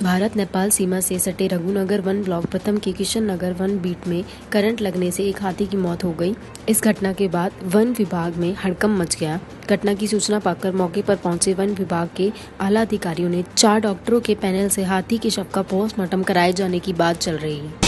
भारत नेपाल सीमा से सटे रघुनगर one block प्रथम के किशन नगर वन बीट में करंट लगने से एक हाथी की मौत हो गई। इस घटना के बाद वन विभाग में हड़कंप मच गया। घटना की सूचना पाकर मौके पर पहुंचे वन विभाग के आला अधिकारियों ने 4 डॉक्टरों के पैनल से हाथी के शव का पोस्टमार्टम कराए जाने की बात चल रही है।